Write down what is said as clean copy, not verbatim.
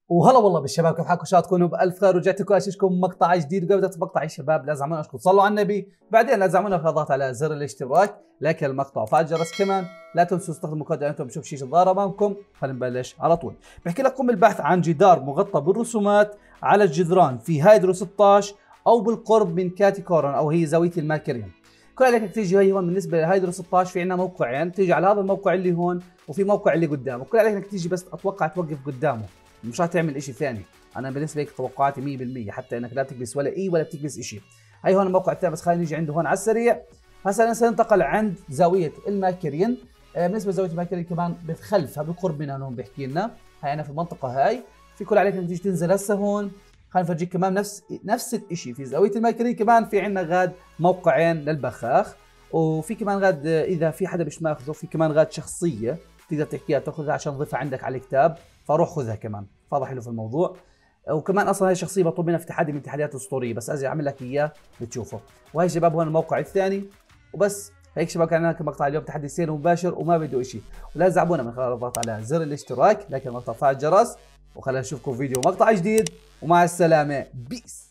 وهلا والله بالشباب، كيف حالكم؟ شاء تكونوا بألف خير. ورجعت لكم اشوفكم مقطع جديد. وقبل مقطع الشباب لا تزعمونا اشكر صلوا على النبي، بعدين لا تزعمونا في الضغط على زر الاشتراك، لايك المقطع وفعل الجرس كمان. لا تنسوا تستخدموا كود انتم بشوف شيء الظاهر امامكم. خلينا نبلش على طول. بحكي لكم بالبحث عن جدار مغطى بالرسومات على الجدران في هايدرو 16 او بالقرب من كاتي كورن او هي زاويه الماكرين. كل عليك تيجي هي هون بالنسبه لهايدرو 16 في عندنا موقعين، تيجي على هذا الموقع اللي هون وفي موقع اللي قدامه. كل عليك انك تيجي بس اتوقع توقف قدامه، مش هتعمل اشي ثاني. انا بالنسبه لك توقعاتي 100% حتى انك لا تكبس ولا ولا بتكبس اشي. هي هون الموقع الثاني، بس خلينا نيجي عنده هون على السريع. هسه سننتقل عند زاويه الماكرين. بالنسبه لزاويه الماكرين كمان بخلفها بالقرب منها هون بيحكي لنا. هاي انا في المنطقه هاي. في كل عليك انك تيجي تنزل هسه هون. خلينا نفرجيك كمان نفس الشيء في زاويه الماكرين. كمان في عندنا غاد موقعين للبخاخ، وفي كمان غاد اذا في حدا مش ماخذه في كمان غاد شخصيه تقدر تحكيها تاخذها عشان تضيفها عندك على الكتاب، فروح خذها كمان، فهذا حلو في الموضوع. وكمان اصلا هي الشخصيه مطلوب منها في تحدي من التحديات الاسطوريه، بس ازي اعمل لك اياه بتشوفه. وهي شباب هون الموقع الثاني. وبس هيك شباب، كان لكم مقطع اليوم تحدي سير مباشر وما بده شيء. ولا تزعبونا من خلال الضغط على زر الاشتراك، لكن مقطع فعل الجرس. وخلينا نشوفكم فيديو مقطع جديد، ومع السلامه، بيس.